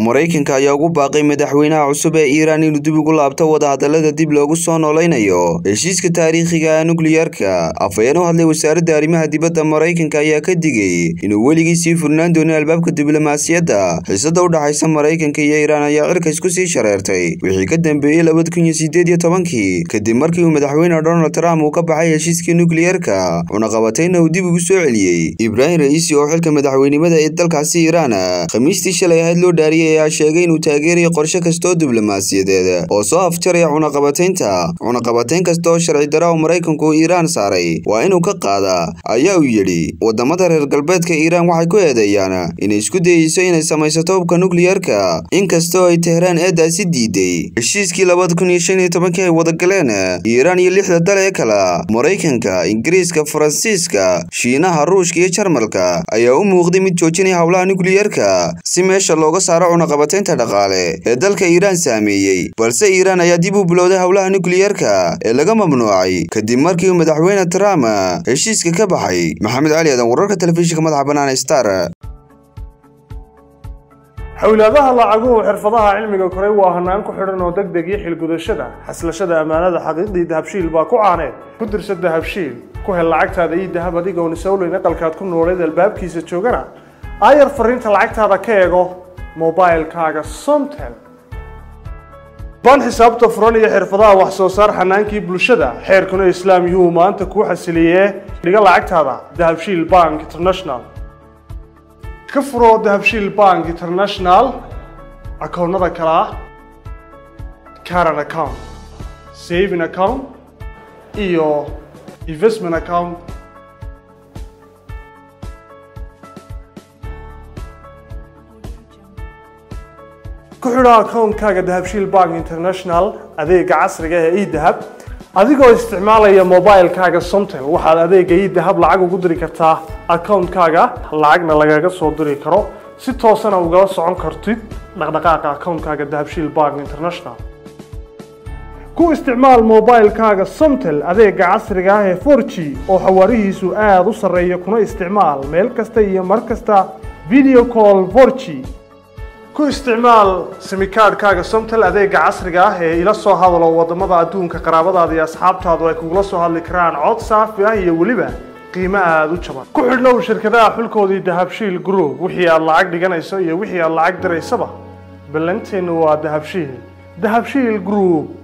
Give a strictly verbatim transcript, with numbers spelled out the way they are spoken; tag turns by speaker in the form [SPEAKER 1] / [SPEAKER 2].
[SPEAKER 1] Mareykanka ayaa ugu baaqay madaxweynaha cusub ee Iran inuu dib ugu laabto wadahadalada dib loogu soo nooleynayo heshiiska taariikhiga ah nukliyeerka. Afhayeen u hadlay wasaaradda arrimaha dibadda Mareykanka ayaa ka digay inuu weligii sii furnaan doonin albaabka diblomaasiyadda. Xiisadda u dhaxaysa Mareykanka iyo Iran ayaa cirka isku sii shareertay wixii ka dambeeyay laba kun iyo siddeed iyo tobankii kadib markii uu madaxweyne Donald Trump uu ka baxay heshiiskii nukliyeerka una qabatayna uu dib ugu soo celiyay. Ibrahim Raisi oo xilka madaxweynimada ee dalkaasi Iran Khamiistii shalay ahayd loo dhaariyay ayaa sheegay inuu taageerayo qorshe kasta oo diblomaasiyadeed oo soo afjaraya cunaqabataynta. Cunaqabatayn kasta oo sharci darro oo Mareykanku Iran saaray waa inuu ka qaadaa, ayaa uu yidhi. Wadamada reer galbeedka Iran waxay ku eedeeyaan inay isku dayeyso inay samaysato hubka nukliyeerka, inkastoo ay Tehraan eedaasi diiday. Heshiiskii laba kun iyo shan iyo tobankii ay wada galeen Iran iyo lixda dal ee kale Mareykanka, Ingiriiska, Faransiiska, Shiinaha, Ruushka iyo Jarmalka ayaa u muuqday mid joojinaya howlaha nukliyeerka si meesha looga saaro cunaqabataynta dhaqaale ee dalka Iran saameeyay. Balse Iran ayaa dib u bilowday howlaha nukliyeerka ee laga mamnuucay kadib markii uu madaxweyne Trump heshiiska ka baxay. Maxamed Cali Aadan, wararka telefishinka madaxa bannaan Star.
[SPEAKER 2] xawlaadaha lacaguhu xirfadaha cilmiga koray waa hanaan ku xidhan oo degdeg iyo xilgudashada xaslashada amaanada xaqiiqdii dahabshiil baa ku caaneen ku dirsa dahabshiil ku hel lacagtaada iyo dahab adiga oo nisawleyn aqalkaad ku nooleed albaabkiisa joogana aayar fariinta lacagtaada ka eego mobilkaaga Somtel ban xisaabta furan iyo xirfadaha wax soo saar xanaankii bulshada xeerkuna islaam yuu maanta ku xasiliyee dhiga lacagtaada dahabshiil Bank International ka furo dahabshiil Bank International akoonnada kala ah current account, saving account iyo investment account. ku xidha akoonkaaga dahabshiil Bank International adeega casriga ah ee e-dahab adigoo isticmaalaya mobilkaaga Somtel waxaad adeega e-dahab lacag ugu diri kartaa akoonkaaga lacagna lagaga soo diri karo si toos ah uga socon kartid dhaqdhaqaaqa akoonkaaga dahabshiil Bank International. ku isticmaal mobilkaaga Somtel adeega casriga ah ee four G oo xawaarihiisu aad u sarreeya kuna isticmaal meel kasta iyo mar kasta video call four G. ku isticmaal simikaadkaaga Somtel adeega casriga ah ee ila soo hadalo wadamada adduunka qaraabadaada iyo asxaabtaadu ay kugula soo hadli karaan cod saafi ah iyo weliba qiimo aad u jaban. ku xidhnow shirkadaha xulkoodii dahabshiil group wixii aad lacag dhiganayso iyo wixii aad lacag diraysaba ballanteenu waa dahabshiil. dahabshiil group.